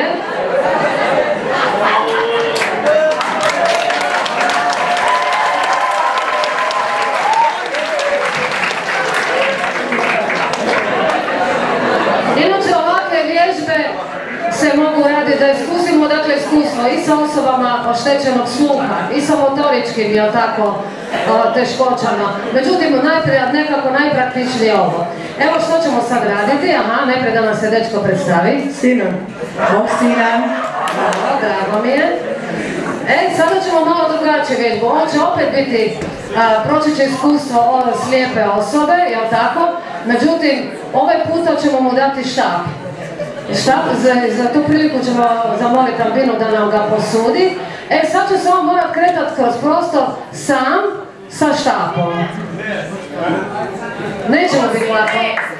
Inače ovakve vježbe se mogu raditi da iskusimo, dakle iskustvo i sa osobama oštećenog sluha i sa motoričkim, jel tako, teškoćama. Međutim, nekako najpraktičnije ovo. Evo što ćemo sad raditi, najprije da nam se dečko predstavi. Sinan. Sinan. Drago mi je. Sada ćemo malo drugačije vježbu. Ovo će opet biti, proći će iskustvo slijepe osobe, jel tako? Međutim, ovaj puta ćemo mu dati štap. Za tu priliku ćemo zamoliti Albinu da nam ga posudi. Sad će se on morat kretati kroz prostor sam sa štapom. Nećemo biti lako.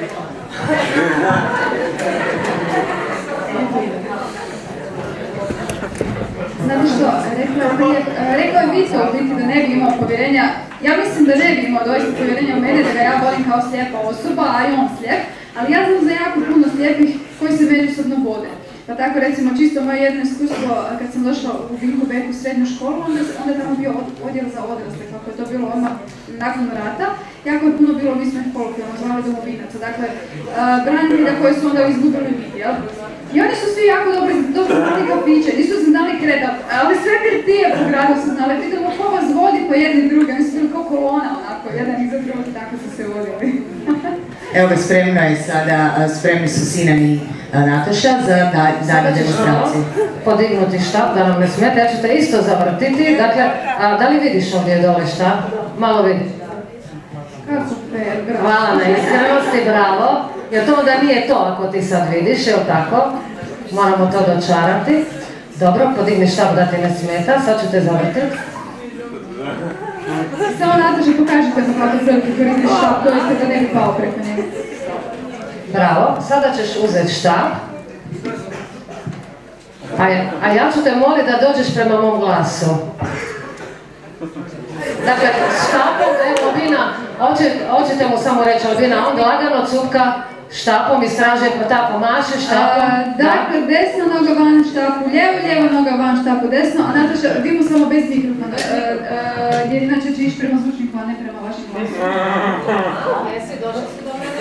Znate što, rekao je Vito u biti da ne bi imao povjerenja. Ja mislim da ne bi imao doista povjerenja u mene, da ga ja volim kao slijepa osoba, a i on slijep. Ali ja znam za jako puno slijepih koji se međusobno vode. Pa tako recimo čisto moje jedno iskustvo kad sam došla u Vinku Beku u srednju školu, onda je tamo bio odjel za odrasle, kako je to bilo odmah nakon rata. Jako je puno bilo mislenih kolokvijalno, zvali domovinaca, dakle branitelja koji su onda izgubili vid, jel? I oni su svi jako dobro znali kafiće, nisu se znali kretati, ali sve krtije po gradu su znali, pitamo ko vas vodi po jedni drugi, oni su bili kao kolona onako, jedan iza drugog, tako su se vodili. Evo ga, spremni su Sinan i Nataša za dalje demonstraciju. Podignuti štap da nam ne smeta, ja ću te isto zavrtiti, dakle, da li vidiš ovdje dole štap? Malo vidi. Hvala na iskrenosti, bravo. Jer to onda nije to ako ti sad vidiš, evo tako. Moramo to dočarati. Dobro, podigni štap da ti ne smeta, sad ću te zavrtiti. Samo Nataša, pokažite mi kako prvi koristiš štap, to jeste da ne bi pao preko njega. Bravo, sada ćeš uzeti štap. A ja ću te moliti da dođeš prema mom glasu. Dakle, štapom, evo Albina, hoćete mu samo reći Albina, on lagano cupka štapom, istražuje tako, maše štapom. Dakle, desna noga van štapu, lijeva noga van štapu, desno, a Nataša, vi mu samo bez mikrofona, jer inače će ići prema zvučniku, a ne prema vašim glasu. Jesi, došli si do mene?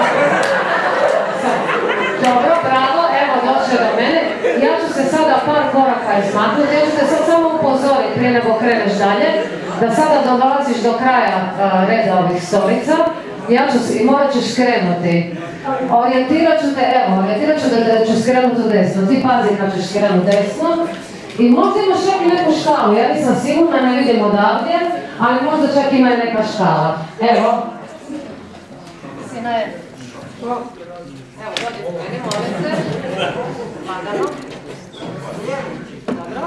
Dobro, bravo, evo došli do mene. Ja ću se sada par koraka izmaknuti, ja ću te sad samo upozoriti prije nego kreneš dalje, da sada dolaziš do kraja reda ovih stolica. I morat ćeš skrenuti. Orijentirat ću te, da ću skrenuti u desno. Ti pazi kad ćeš skrenuti desno. I možda imaš čak i neku škalu, ja nisam sigurna, ne vidim odavdje, ali možda čak ima i neka škala. Evo. Sinaje. Evo, dođi u meni, molim te. Lagano. Dobro.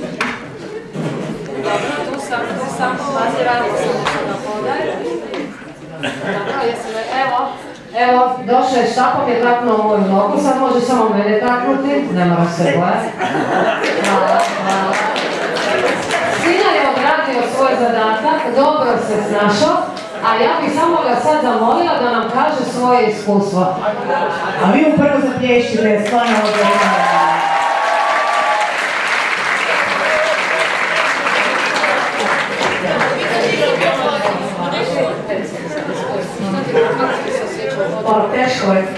Dobro, tu sam, pazi, radimo sam na podaj. Evo, došao je štapom i taknuo moju nogu, sad može samo mene taknuti, ne mora se bojati. Hvala. Sinan je odradio svoj zadatak, dobro se snašao, a ja bih samo ga sad zamolila da nam kaže svoje iskustvo. A vi mu prvo zaplješćite, stvarno odgovorno. Pa, teško je.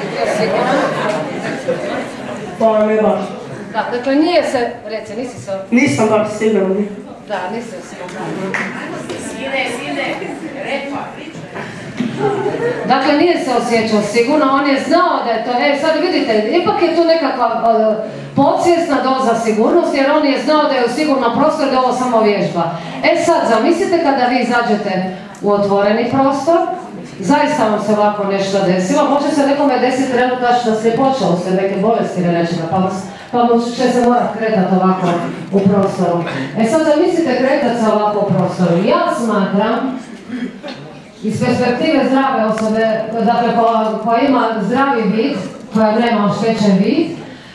Pa, ne baš. Da, dakle nije se, reci, nisi se... Nisam baš sigurno. Da, nisam sigurno. Sine, repa, pričaj. Dakle, nije se osjećao sigurno, on je znao da je to, sad vidite, ipak je tu nekakva podsvjesna doza sigurnosti, jer on je znao da je u sigurnom prostoru, da je ovo samo vježba. Sad, zamislite kada vi izađete u otvoreni prostor, zaista vam se ovako nešto desilo, može se nekome desiti trenutačna sljepoća uslijed neke bolesti ili nečega, pa će se morati kretati ovako u prostoru. Sad zamislite kretati se ovako u prostoru. Ja smatram, iz perspektive zdrave osobe, dakle koja ima zdravi vid, koja nema oštećen vid,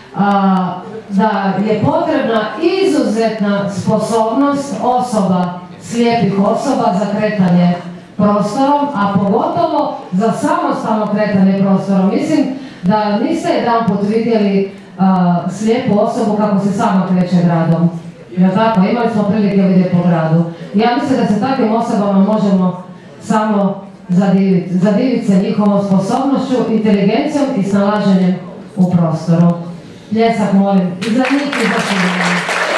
da je potrebna izuzetna sposobnost osoba, slijepih osoba za kretanje prostorom, a pogotovo za samostalno kretanje prostorom. Mislim da niste jedanput vidjeli slijepu osobu kako se sama kreće gradom. Jel' tako? Imali smo prilike vidjeti po gradu. Ja mislim da se takvim osobama možemo samo zadiviti. Zadiviti se njihovom sposobnošću, inteligencijom i snalaženjem u prostoru. Pljesak molim i za njih i za svima.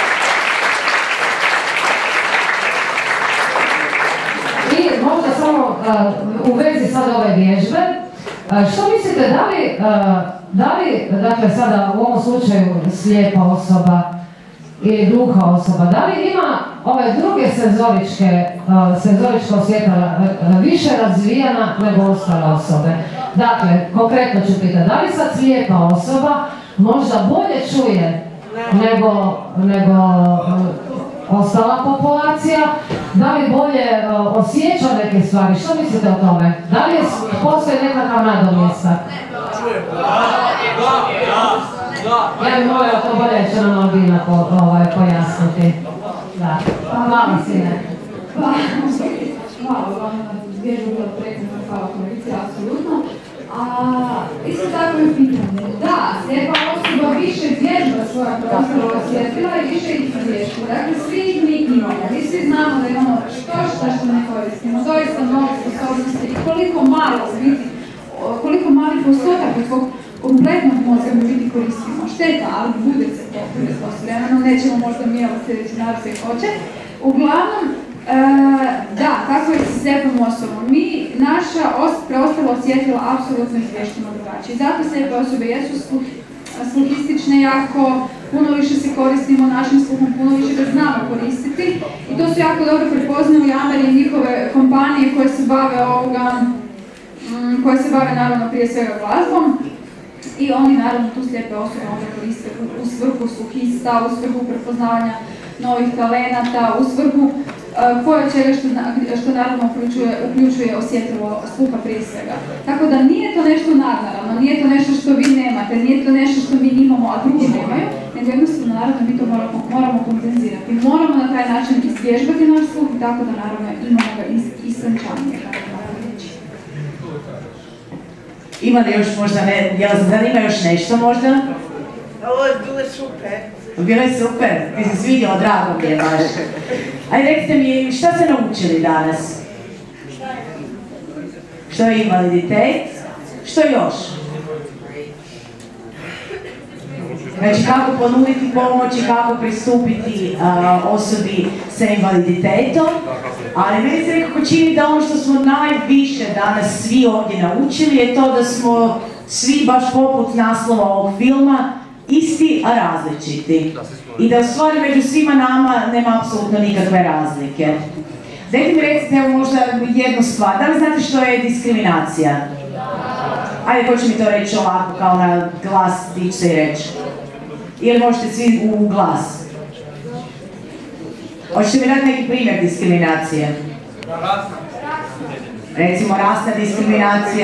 I možda samo u vezi sad ove vježbe, što mislite, da li, dakle sada u ovom slučaju slijepa osoba ili gluha osoba, da li ima ove druge senzorička osjetila više razvijena nego ostale osobe? Dakle, konkretno ću pitati, da li sad slijepa osoba možda bolje čuje nego ostala populacija, da li bolje osjeća neke stvari? Što mislite o tome? Da li postoji nekakav nadomjestak? Ja bih molila to bolje će nam Albina pojasniti. Da. Hvala, sine. Hvala vam, vježba bila prekrasna, hvala kolegice, apsolutno. Isto tako je pitanje. Da, slijepa osoba više vježba svoja prostora osjetila i više ih vježba. Dakle, svi mi imamo. Mi svi znamo da imamo što ne koristimo. Doista mnogo sposobnosti i koliko mali postotak od svog kompletnog mozga mi biti koristimo. Šteta, ali bude se to vremenom, nećemo možda mi ovo sljedeći narod se hoće. Uglavnom, da, kako je sa slijepom osobom? Naša preostala osjetila apsolutno izvještimo drugačije. Zato slijepe osobe jesu sluhistične jako, puno više se koristimo našim sluhom, puno više ga znamo koristiti. I to su jako dobro prepoznali u Ameriji njihove kompanije koje se bave naravno prije svega glazbom. I oni naravno tu slijepe osobe onda koriste u svrhu sluhista, u svrhu prepoznavanja novih talenata, u svrhu koje čega što naravno uključuje osjetljivo sluha prije svega. Tako da nije to nešto nadnaravno, nije to nešto što vi nemate, nije to nešto što mi imamo, a drugi nemaju, nego jednostavno naravno mi to moramo kompenzirati. Moramo na taj način izvježbati naš sluh, tako da naravno imamo ga istančanije, kako moram reći. Ima li još možda, zanima još nešto možda? Ovo je bilo super. Bilo je super, mi se sviđalo, drago mi je baš. Ajde, recite mi, šta ste naučili danas? Što je invaliditet? Što još? Znači, kako ponuditi pomoć i kako pristupiti osobi sa invaliditetom. Ali meni se nekako čini da ono što smo najviše danas svi ovdje naučili je to da smo svi baš poput naslova ovog filma isti, a različiti. I da u stvari među svima nama nema apsolutno nikakve razlike. Dajte mi recite evo možda jednu stvar. Da li znate što je diskriminacija? Ajde, ko će mi to reći ovako, kao na glas, dići se i reći? Ili možete svi u glas? Hoćete mi dati neki primjer diskriminacije? Recimo rasna diskriminacija.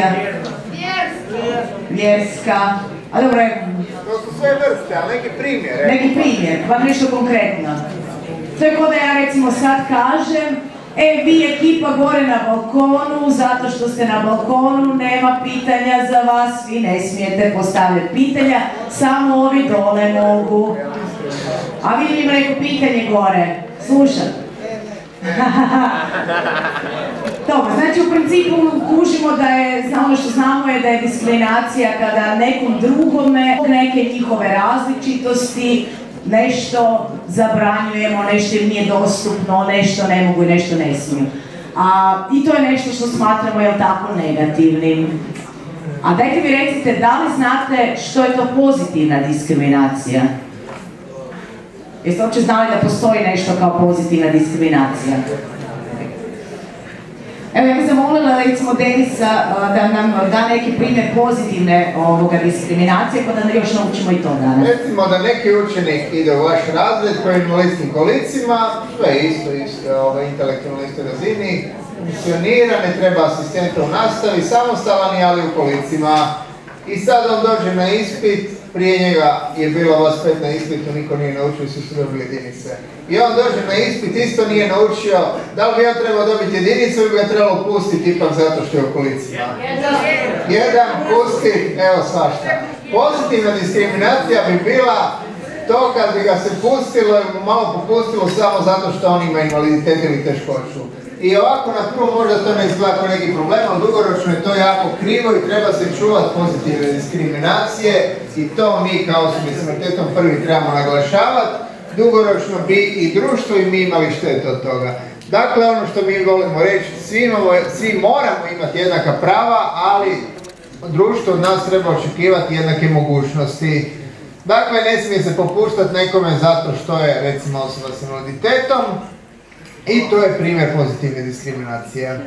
Vjerska. A dobro je... To su sve vrste, ali neki primjer. Neki primjer, vam nešto konkretno. To je kao da ja recimo sad kažem, vi ekipa gore na balkonu, zato što ste na balkonu, nema pitanja za vas, vi ne smijete postavljati pitanja, samo ovi dole mogu. A vidim ima neko pitanje gore, slušam. Dobro, znači u principu kužimo da je, ono što znamo je da je diskriminacija kada nekom drugome neke njihove različitosti nešto zabranjujemo, nešto im nije dostupno, nešto ne mogu i nešto ne smiju. I to je nešto što smatramo, jel tako, negativnim. A dajte mi recite, da li znate što je to pozitivna diskriminacija? Jeste uopće znali da postoji nešto kao pozitivna diskriminacija? Evo, ja bih zamolila recimo Denisa da nam da neki primjer pozitivne diskriminacije, pa da još naučimo i to danas. Recimo da neki učenik ide u vaš razred koji je invalidskim kolicima, sve isto, intelektualno istoj razini, funkcionira, ne treba asistenta u nastavi, samostalan je, ali u kolicima. I sad on dođe na ispit, prije njega je bilo vas 5 na ispitu, niko nije naučio, svi su dobili jedinice. I on dođe na ispit, isto nije naučio, da li bi on trebao dobiti jedinicu ili bi ga trebalo pustiti ipak zato što je u kolicima? Jedan pusti, evo svašta. Pozitivna diskriminacija bi bila to kad bi ga se pustilo, malo popustilo samo zato što on ima invaliditet ili teškoću. I ovako na prvu možda to ne izgleda kao neki problem, ali dugoročno je to jako krivo i treba se čuvati pozitivne diskriminacije i to mi kao osobe s invaliditetom prvi trebamo naglašavati. Dugoročno bi i društvo i mi imali štetu od toga. Dakle, ono što mi volimo reći, svi moramo imati jednaka prava, ali društvo od nas treba očekivati jednake mogućnosti. Dakle, ne smije se popuštati nekome zato što je, recimo, osoba s invaliditetom. I to je primjer pozitivne diskriminacije.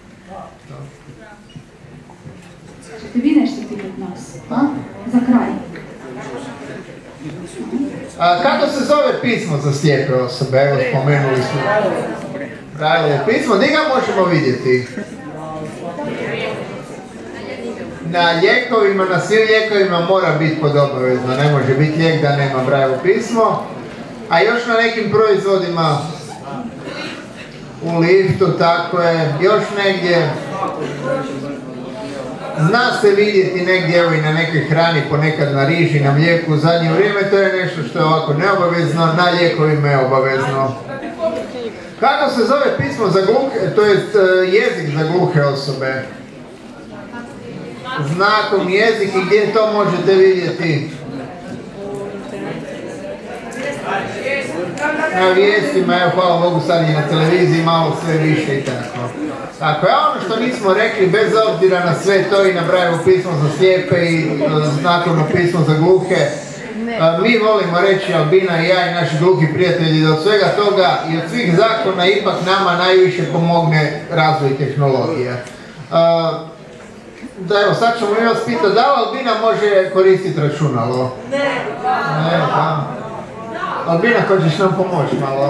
Ćete vi nešto pitati nas? Za kraj. Kako se zove pismo za slijepe osobe? Evo, spomenuli smo. Braille pismo. Gdje ga možemo vidjeti? Na lijekovima, na svim lijekovima mora biti pod obavezno. Ne može biti lijek da nema Braille pismo. A još na nekim proizvodima, u liftu, tako je, još negdje. Zna se vidjeti negdje, evo i na nekoj hrani, ponekad na riži, na mlijeku u zadnje vrijeme, to je nešto što je ovako neobavezno, na lijekovima je obavezno. Kako se zove pismo za gluhe, to je jezik za gluhe osobe? Znakom jezik i gdje to možete vidjeti? Na vijestima, evo hvala Bogu sad i na televiziji malo sve više i tako. Tako je, ono što nismo rekli, bez obzira na sve to i na Brailleovo pismo za slijepe i znakovno pismo za gluhe, mi volimo reći, Albina i ja i naši gluhi prijatelji, da od svega toga i od svih zakona ipak nama najviše pomogne razvoj tehnologije. Da, evo, sad ćemo mi vas pitati, da li Albina može koristiti računalo? Ne, da. Albina, hoćeš nam pomoći malo?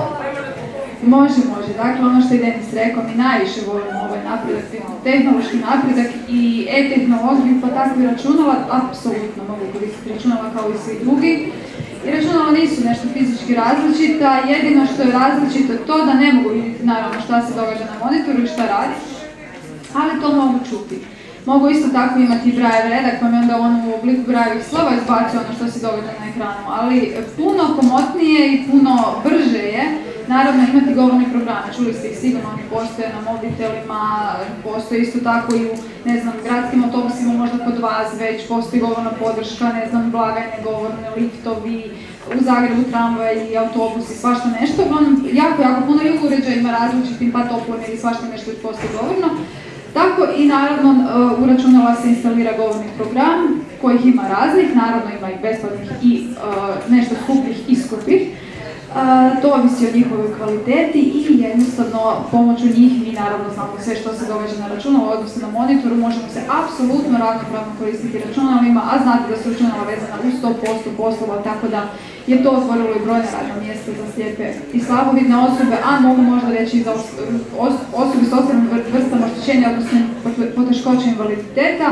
Može. Dakle, ono što je Denis rekao, mi najviše volimo ovaj napredak, tehnološki napredak i e-tehnologiju, pa tako i računala, apsolutno mogu koristiti računala kao i svi drugi. I računala nisu nešto fizički različita, jedino što je različito to da ne mogu vidjeti naravno šta se događa na monitoru i šta radi, ali to mogu čuti. Mogu isto tako imati Braille redak, pa mi onda on u obliku Brailleovih slova izbaci ono što se događa na ekranu, ali puno komotnije i puno brže je, naravno, imati govorni program. Čuli ste ih sigurno, oni postoje na mobitelima, postoje isto tako i u, ne znam, gradskim autobusima, možda kod vas već postoji govorna podrška, ne znam, blagajne govorne, liftovi, u Zagrebu tramvaj i autobus i svašta nešto. Uglavnom, jako puno i uređaja ima različitim, pa toplom ili svašta nešto već postoji govorno. Tako i naravno u računala se instalira govorni program kojih ima raznih, naravno ima i besplatnih i nešto skupih i skupih. To ovisi o njihovoj kvaliteti i jednostavno pomoću njih mi naravno znamo sve što se događa na računalu, odnosno na monitoru, možemo se apsolutno ravnopravno koristiti računalima, a znate da su računala vezana u 100% poslova, tako da je to otvorilo i brojna radna mjesta za slijepe i slabovidne osobe, a mogu možda reći i za osobe s ostalim vrstama oštećenja, odnosno poteškoća invaliditeta,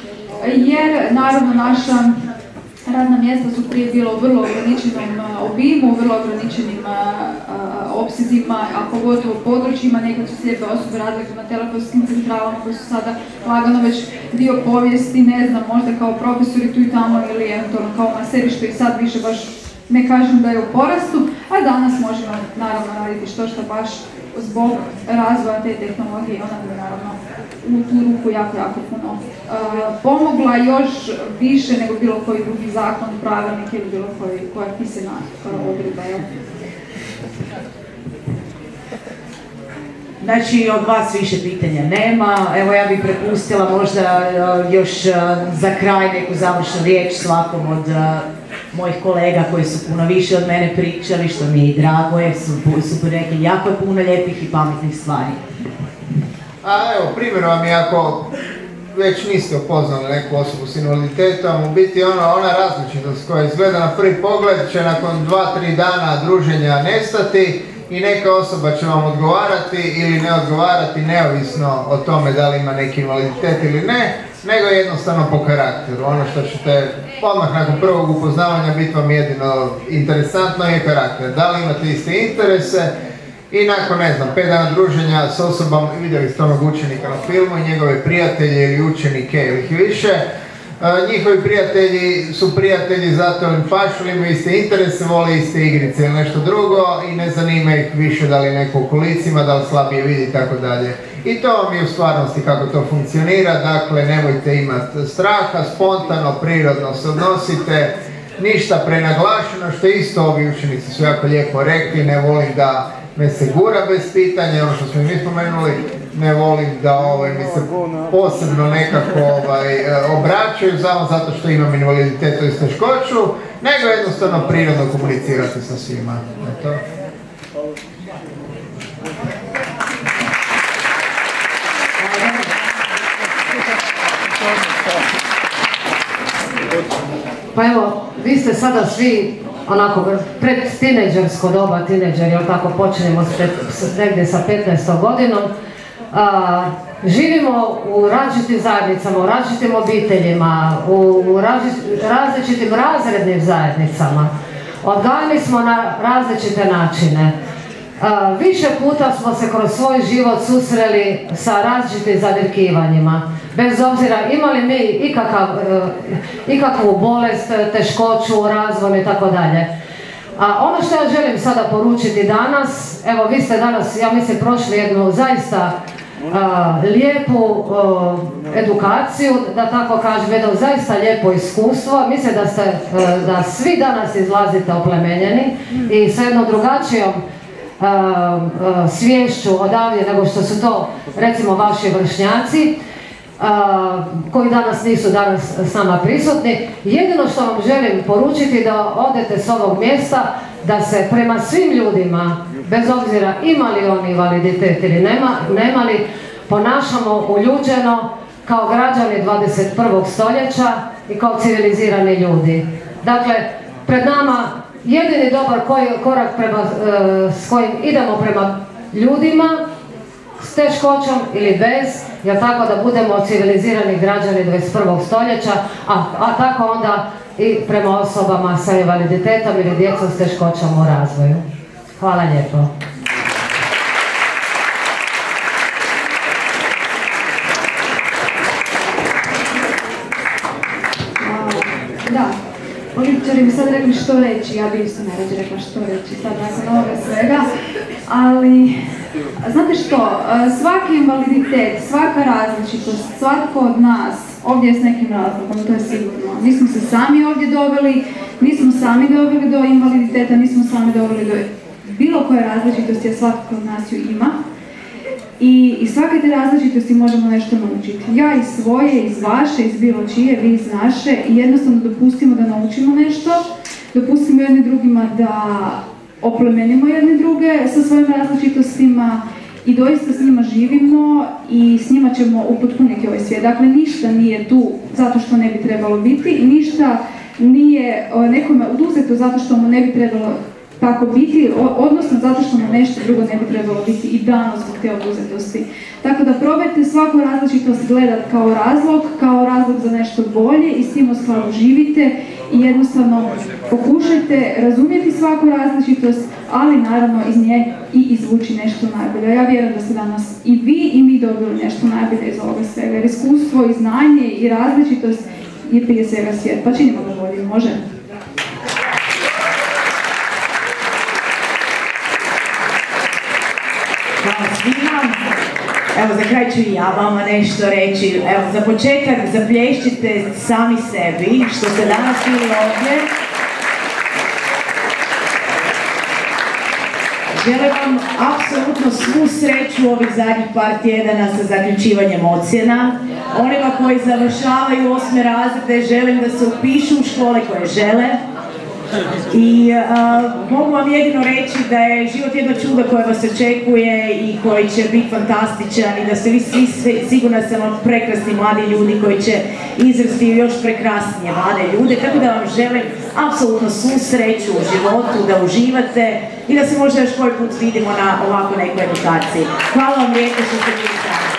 jer naravno naša radna mjesta su prije bilo u vrlo ograničenom obimu, vrlo ograničenim opsezima, a pogotovo područjima. Nekad su slijepe osobe radile na telefonskim centralama koji su sada lagano već dio povijesti, ne znam, možda kao profesori tu i tamo ili eventualno kao maseri, što i sad više baš ne kažem da je u porastu, a danas možemo naravno raditi što baš zbog razvoja te tehnologije. Ona bi naravno u tu ruku jako puno pomogla, još više nego bilo koji drugi zakon, pravilnik ili bilo koja pisana odredba. Znači, od vas više pitanja nema. Evo, ja bih prepustila možda još za kraj neku završnu riječ svakom od mojih kolega koji su puno više od mene pričali, što mi je i drago, jer su rekli jako puno lijepih i pametnih stvari. A evo, primjer vam je ako već niste upoznali neku osobu s invaliditetom, u biti ona različitost koja izgleda na prvi pogled će nakon 2-3 dana druženja nestati i neka osoba će vam odgovarati ili ne odgovarati neovisno o tome da li ima neki invaliditet ili ne, nego jednostavno po karakteru. Ono što ćete odmah nakon prvog upoznavanja biti vam jedino interesantno je karakter. Da li imate iste interese i nakon, ne znam, 5 dana druženja s osobom, vidjeli ste onog učenika na filmu i njegove prijatelje ili učenike ili ih više, njihovi prijatelji su prijatelji zato im pašu, imaju iste interese, vole iste igrice ili nešto drugo i ne zanima ih više da li neko u kolicima, da li slabije vidi i tako dalje. I to vam je u stvarnosti kako to funkcionira, dakle nemojte imati straha, spontano, prirodno se odnosite, ništa prenaglašeno, što isto ovi učenici su jako lijepo rekli, ne volim da me se gura bez pitanja, ono što smo i mi spomenuli, ne volim da mi se posebno nekako obraćaju samo zato što imam invaliditet i teškoću, nego jednostavno prirodno komunicirati sa svima. Eto. Pa evo, vi ste sada svi onako pred tinejdžersko doba, tinejdžer, jel tako, počinjemo negdje sa 15. godinom. Živimo u različitim zajednicama, u različitim obiteljima, u različitim razrednim zajednicama. Odgajani smo na različite načine. Više puta smo se kroz svoj život susreli sa različitim zadirkivanjima. Bez obzira imali mi ikakvu bolest, teškoću, razvoj i tako dalje. Ono što ja želim sada poručiti danas, evo vi ste danas, ja mislim, prošli jednu zaista lijepu edukaciju, da tako kažem, jedno zaista lijepo iskustvo. Mislim da svi danas izlazite oplemenjeni i sa jednom drugačijom sviješću odavdje nego što su to recimo vaši vršnjaci koji danas nisu s nama prisutni. Jedino što vam želim poručiti da odete s ovog mjesta, da se prema svim ljudima, bez obzira imali oni invaliditet ili nemali, ponašamo uljuđeno kao građani 21. stoljeća i kao civilizirani ljudi. Dakle, pred nama jedini dobar korak s kojim idemo prema ljudima s teškoćom ili bez, jer tako da budemo civilizirani građani 21. stoljeća, a tako onda i prema osobama sa invaliditetom ili djecom s teškoćom u razvoju. Hvala lijepo. Da, političari bi sad rekli što reći, ja bi isto najrađe rekla što reći sad nakon ovoga svega, ali znate što, svaki invaliditet, svaka različitost, svatko od nas ovdje je s nekim razlogom, to je sigurno. Nismo se sami ovdje doveli, nismo sami doveli do invaliditeta, nismo sami doveli do bilo koje različitosti, a svatko od nas ju ima. I svake te različitosti možemo nešto naučiti. Ja iz svoje, iz vaše, iz bilo čije, vi iz naše, i jednostavno dopustimo da naučimo nešto, dopustimo jedni drugima da oplemenimo jedne druge sa svojim različitostima i doista s njima živimo i s njima ćemo upotpuniti ovaj svijet. Dakle, ništa nije tu zato što ne bi trebalo biti i ništa nije nekome oduzeto zato što mu ne bi trebalo tako biti, odnosno zato što mu nešto drugo ne bi trebalo biti i dano zbog te oduzetosti. Tako da probajte svaku različitost gledati kao razlog za nešto bolje i s tim u skladu živite i jednostavno pokušajte razumjeti svaku različitost, ali naravno iz nje i izvući nešto najbolje. Ja vjerujem da ste danas i vi i mi dobili nešto najbolje iz ovoga svega, jer iskustvo i znanje i različitost je prije svega svijet, pa činimo ga bolje, može? Hvala svima. Evo, za kraj ću i ja vama nešto reći. Evo, za početak zaplješćite sami sebi što ste danas bili ovdje. Želim vam apsolutno svu sreću ovih zadnjih par tjedana sa zaključivanjem ocjena. Onima koji završavaju 8. razrede želim da se upišu u škole koje žele. I mogu vam jedino reći da je život jedno čudo koje vas očekuje i koji će biti fantastičan i da ste vi svi sigurna sam prekrasni mladi ljudi koji će izrasti još prekrasnije mlade ljude, tako da vam želim apsolutno svu sreću u životu, da uživate i da se možda još koji put vidimo na ovako nekoj edukaciji. Hvala vam lijepo što ste bili s nama.